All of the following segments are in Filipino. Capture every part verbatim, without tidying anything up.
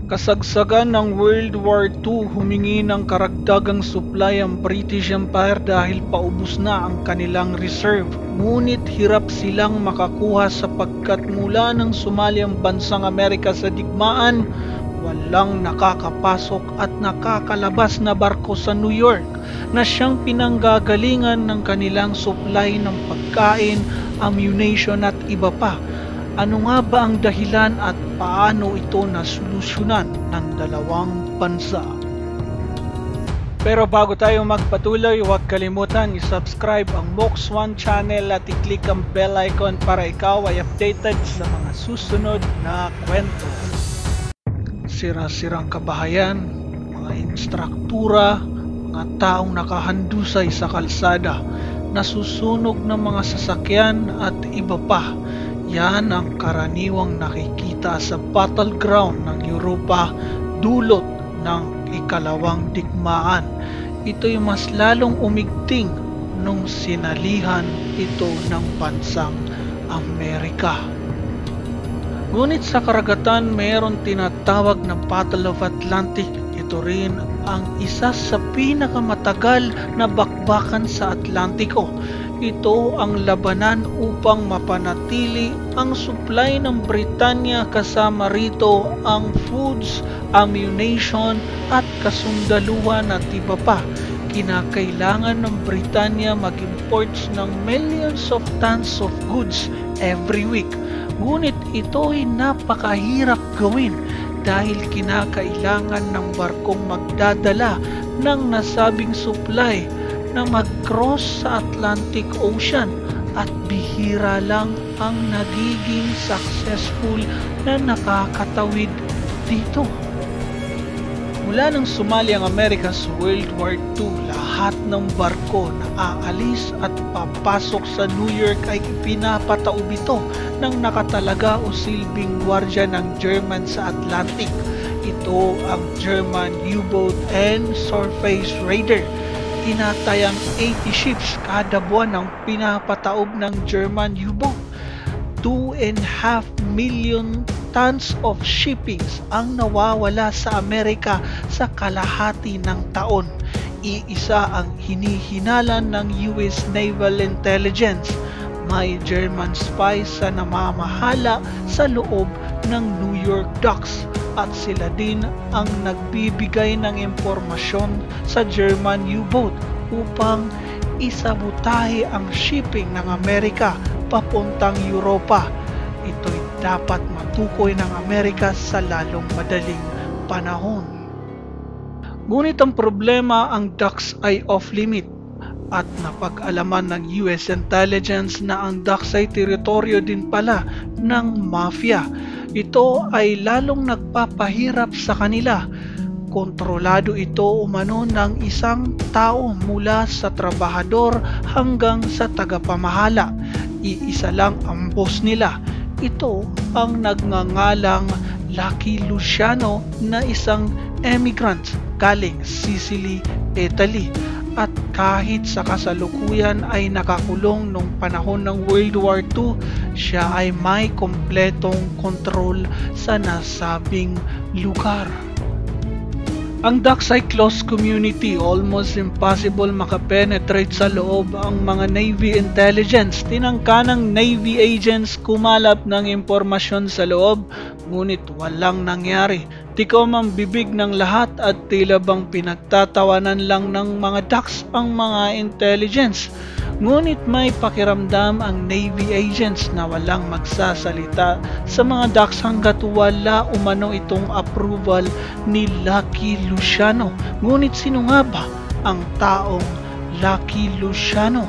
Kasagsagan ng World War Two, humingi ng karagdagang supply ang British Empire dahil paubos na ang kanilang reserve. Ngunit hirap silang makakuha sapagkat mula nang sumali ang bansang Amerika sa digmaan, walang nakakapasok at nakakalabas na barko sa New York na siyang pinanggagalingan ng kanilang supply ng pagkain, ammunition at iba pa. Ano nga ba ang dahilan at paano ito nasolusyonan ng dalawang bansa? Pero bago tayo magpatuloy, huwag kalimutan i-subscribe ang Mox One channel at i-click ang bell icon para ikaw ay updated sa mga susunod na kwento. Sira-sirang kabahayan, mga instruktura, mga taong nakahandusay sa kalsada, nasusunog ng mga sasakyan at iba pa. Yan ang karaniwang nakikita sa battleground ng Europa dulot ng ikalawang digmaan. Ito'y mas lalong umigting nung sinalihan ito ng bansang Amerika. Ngunit sa karagatan mayroon tinatawag na Battle of Atlantic. Ito rin ang isa sa pinakamatagal na bakbakan sa Atlantiko. Ito ang labanan upang mapanatili ang supply ng Britanya, kasama rito ang foods, ammunition at kasundaluhan at iba pa. Kinakailangan ng Britanya mag-import ng millions of tons of goods every week. Ngunit ito ay napakahirap gawin dahil kinakailangan ng barkong magdadala ng nasabing supply na mag-cross sa Atlantic Ocean at bihira lang ang nagiging successful na nakakatawid dito. Mula nang sumali ang Amerika sa World War Two, lahat ng barko na aalis at papasok sa New York ay pinapataob ito ng nakatalaga o silbing gwardya ng German sa Atlantic. Ito ang German U-boat and surface raider. Tinatayang eighty ships kada buwan ang pinapataob ng German U-boat. two and a half million tons of shippings ang nawawala sa Amerika sa kalahati ng taon. Iisa ang hinihinalan ng U S Naval Intelligence. May German spies sa namamahala sa loob ng New York docks at sila din ang nagbibigay ng impormasyon sa German U-boat upang isabotahe ang shipping ng Amerika papuntang Europa. Ito'y dapat matukoy ng Amerika sa lalong madaling panahon. Ngunit ang problema, ang docks ay off-limit at napag-alaman ng U S intelligence na ang docks ay teritoryo din pala ng mafia. Ito ay lalong nagpapahirap sa kanila. Kontrolado ito umano ng isang tao mula sa trabahador hanggang sa tagapamahala. Iisa lang ang boss nila. Ito ang nagngangalang Lucky Luciano na isang emigrant galing Sicily, Italy. At kahit sa kasalukuyan ay nakakulong nung panahon ng World War Two, siya ay may kompletong kontrol sa nasabing lugar. Ang docks ay closed community, almost impossible makapenetrate sa loob. Ang mga Navy intelligence, tinangka ng Navy agents kumalap ng impormasyon sa loob, ngunit walang nangyari. Tikom ang bibig ng lahat at tila bang pinagtatawanan lang ng mga docks ang mga intelligence. Ngunit may pakiramdam ang Navy agents na walang magsasalita sa mga docks hanggat wala umano itong approval ni Lucky Luciano. Ngunit sino nga ba ang taong Lucky Luciano?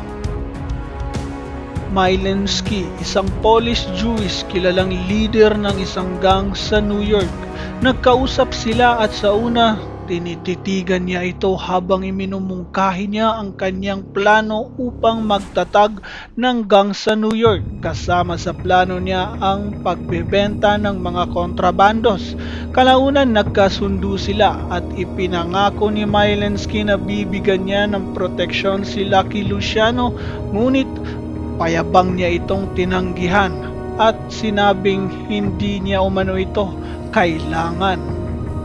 Mylensky, isang Polish-Jewish kilalang leader ng isang gang sa New York. Nagkausap sila at sa una, tinititigan niya ito habang iminumungkahi niya ang kanyang plano upang magtatag ng gang sa New York. Kasama sa plano niya ang pagbebenta ng mga kontrabandos. Kalaunan nagkasundo sila at ipinangako ni Mylensky na bibigyan niya ng proteksyon si Lucky Luciano, ngunit payabang niya itong tinanggihan at sinabing hindi niya umano ito kailangan.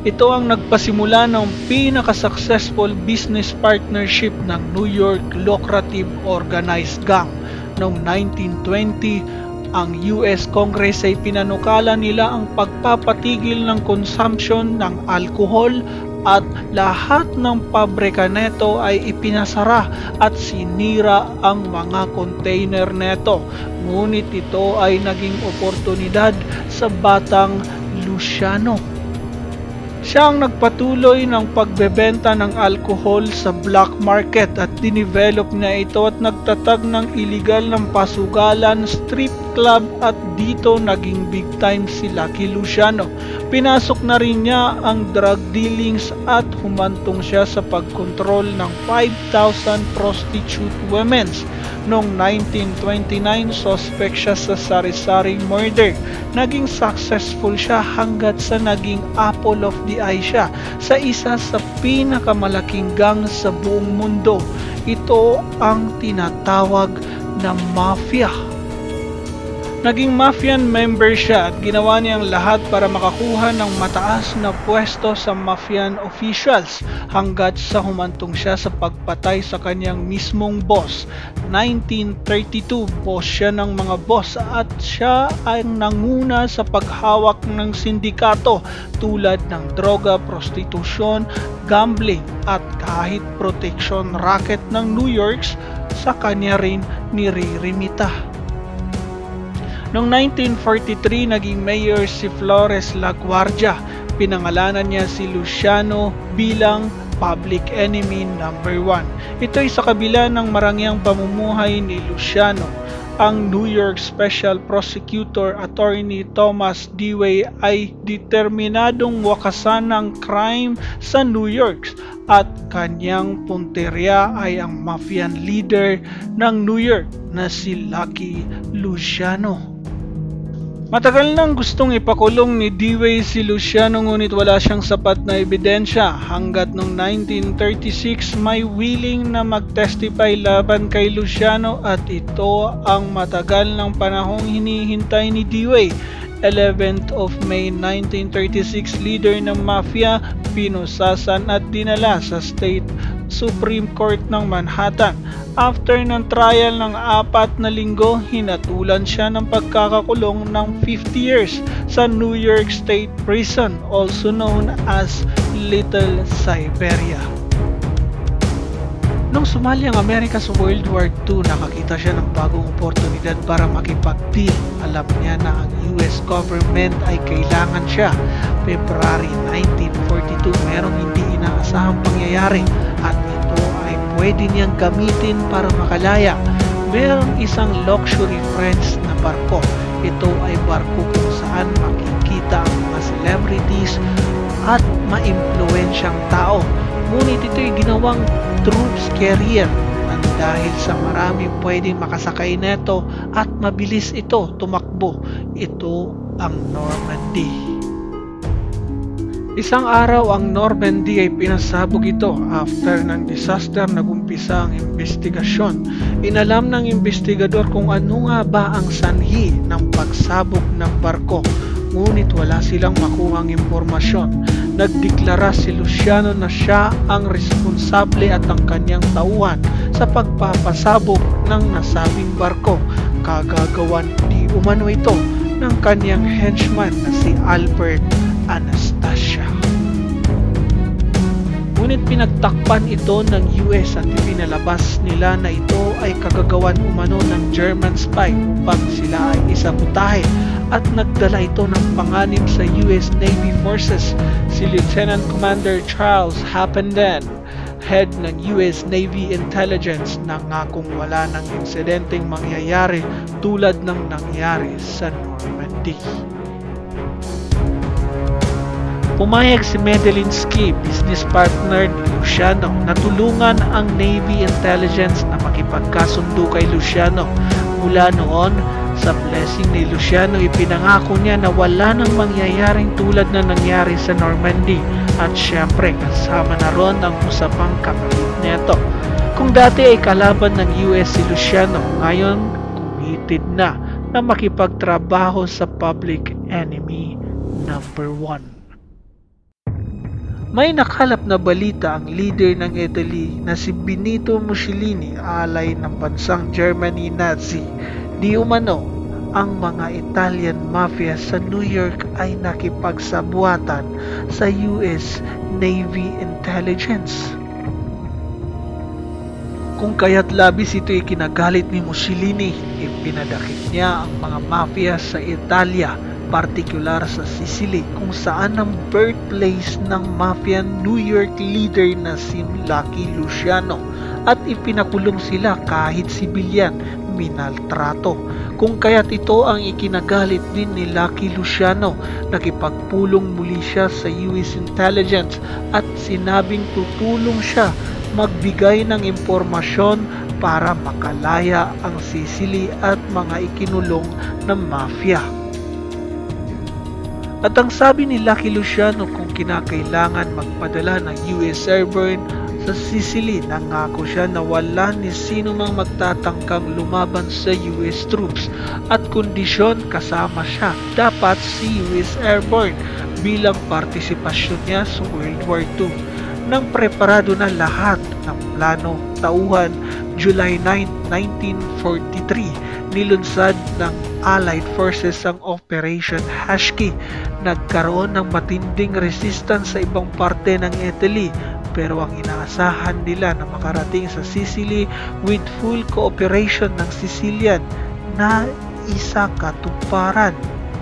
Ito ang nagpasimula ng pinaka-successful business partnership ng New York Lucrative Organized Gang. Noong nineteen twenty, ang U S Congress ay pinanukala nila ang pagpapatigil ng consumption ng alcohol at lahat ng pabrika neto ay ipinasara at sinira ang mga container neto. Ngunit ito ay naging oportunidad sa batang Luciano. Siya ang nagpatuloy ng pagbebenta ng alcohol sa black market at dinevelop niya ito at nagtatag ng illegal ng pasugalan, strip club at dito naging big time si Lucky Luciano. Pinasok na rin niya ang drug dealings at humantong siya sa pagkontrol ng five thousand prostitute women. Noong nineteen twenty-nine, suspect siya sa sari-saring murder. Naging successful siya hanggat sa naging apple of the eye siya sa isa sa pinakamalaking gang sa buong mundo. Ito ang tinatawag na mafia. Naging mafian member siya at ginawa niyang lahat para makakuha ng mataas na pwesto sa mafian officials hanggat sa humantong siya sa pagpatay sa kanyang mismong boss. nineteen thirty-two, boss siya ng mga boss at siya ang nanguna sa paghawak ng sindikato tulad ng droga, prostitusyon, gambling at kahit protection racket ng New York sa kanya rin niririmita. Noong nineteen forty-three, naging mayor si Flores LaGuardia. Pinangalanan niya si Luciano bilang public enemy number one. Ito ay sa kabila ng marangyang pamumuhay ni Luciano. Ang New York Special Prosecutor Attorney Thomas Dewey ay determinadong wakasan ng crime sa New York at kanyang punteriya ay ang mafian leader ng New York na si Lucky Luciano. Matagal nang gustong ipakulong ni Dewey si Luciano ngunit wala siyang sapat na ebidensya hanggat noong nineteen thirty-six may willing na mag-testify laban kay Luciano at ito ang matagal ng panahong hinihintay ni Dewey. eleventh of May nineteen thirty-six, leader ng mafia pinusasan at dinala sa State Supreme Court ng Manhattan. After ng trial ng apat na linggo, hinatulan siya ng pagkakakulong ng fifty years sa New York State Prison, also known as Little Siberia. Nung sumali ang Amerika sa World War Two, nakakita siya ng bagong oportunidad para makipag-deal. Alam niya na ang U S government ay kailangan siya. February nineteen forty-two, merong hindi inaasahang pangyayari at ito ay pwede niyang gamitin para makalaya. Merong isang luxury French na barko. Ito ay barko kung saan makikita ang mga celebrities at maimpluwensyang tao. Ngunit ito ay ginawang troops carrier at dahil sa marami pwedeng makasakay neto at mabilis ito tumakbo. Ito ang Normandy. Isang araw ang Normandy ay pinasabog ito. After ng disaster, nagumpisa ang investigasyon. Inalam ng investigador kung ano nga ba ang sanhi ng pagsabog ng barko. Ngunit wala silang makuhang impormasyon. Nagdeklara si Luciano na siya ang responsable at ang kanyang tauhan sa pagpapasabog ng nasabing barko. Kagagawan di umano ito ng kanyang henchman na si Albert Anastasia. Ngunit pinagtakpan ito ng U S at ipinalabas nila na ito ay kagagawan umano ng German spy upang sila ay isabutahe at nagdala ito ng panganib sa U S Navy forces. Si Lieutenant Commander Charles Happenden, head ng U S Navy Intelligence, nangakong wala ng insidenteng mangyayari tulad ng nangyari sa Normandy. Pumayag si Medelinsky, business partner ni Luciano, na tulungan ang Navy Intelligence na makipagkasundo kay Luciano. Mula noon, sa blessing ni Luciano, ipinangako niya na wala nang mangyayaring tulad na nangyari sa Normandy at syempre kasama na ron ang usapang kapalit nito. Kung dati ay kalaban ng U S si Luciano, ngayon committed na na makipagtrabaho sa public enemy number one. May nakalap na balita ang leader ng Italy na si Benito Mussolini, alay ng bansang Germany Nazi. Di umano, ang mga Italian mafia sa New York ay nakipagsabuatan sa U S Navy intelligence. Kung kaya't labis ito ikinagalit ni Mussolini, ipinadakip niya ang mga mafia sa Italia, partikular sa Sicily, kung saan ang birthplace ng mafia New York leader na si Lucky Luciano, at ipinakulong sila kahit sibilyan, minaltrato. Kung kaya't ito ang ikinagalit din ni Lucky Luciano, nakipagpulong muli siya sa U S intelligence at sinabing tutulong siya magbigay ng impormasyon para makalaya ang Sicily at mga ikinulong na mafia. At ang sabi ni Lucky Luciano, kung kinakailangan magpadala ng U S airborne sa Sicily, nangako siya na wala ni sino mang magtatangkang lumaban sa U S troops at kondisyon kasama siya, dapat si U S airborne bilang partisipasyon niya sa World War Two. Nang preparado na lahat ng plano, tauhan July ninth, nineteen forty-three, nilunsad ng Allied Forces ang Operation Husky. Nagkaroon ng matinding resistance sa ibang parte ng Italy, pero ang inaasahan nila na makarating sa Sicily with full cooperation ng Sicilian na isa katuparan.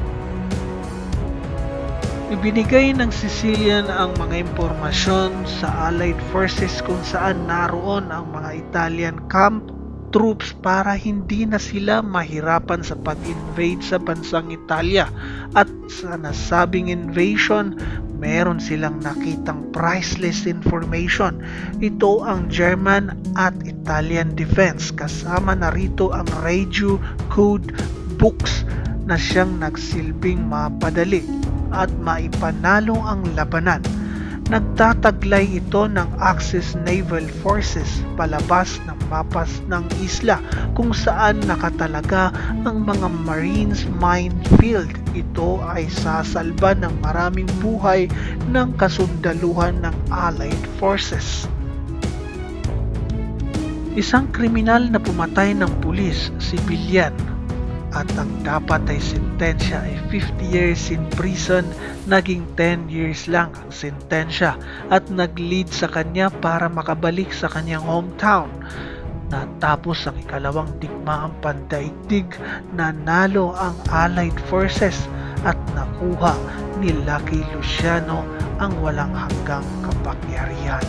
Ibinigay ng Sicilian ang mga impormasyon sa Allied Forces kung saan naroon ang mga Italian camp troops para hindi na sila mahirapan sa pag-invade sa bansang Italia. At sa nasabing invasion, meron silang nakitang priceless information. Ito ang German at Italian defense, kasama na rito ang radio code books na siyang nagsilbing mapadali at maipanalo ang labanan. Nagtataglay ito ng Axis Naval Forces palabas ng mapas ng isla kung saan nakatalaga ang mga Marines minefield. Ito ay sasalba ng maraming buhay ng kasundaluhan ng Allied Forces. Isang kriminal na pumatay ng pulis, sibilyan, at ang dapat ay sentensya ay fifty years in prison, naging ten years lang ang sentensya at nag-lead sa kanya para makabalik sa kanyang hometown. Natapos ang ikalawang digmaang pandaigdig, nanalo ang Allied Forces at nakuha ni Lucky Luciano ang walang hanggang kapangyarihan.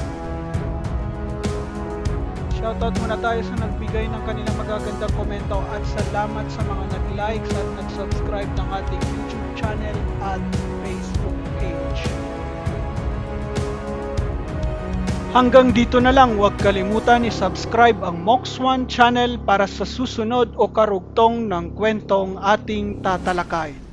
Shoutout muna tayo sa nagbigay ng kanilang magagandang komento at salamat sa mga nag-likes at nag-subscribe ng ating YouTube channel at Facebook page. Hanggang dito na lang, huwag kalimutan i-subscribe ang Mox One channel para sa susunod o karugtong ng kwentong ating tatalakayin.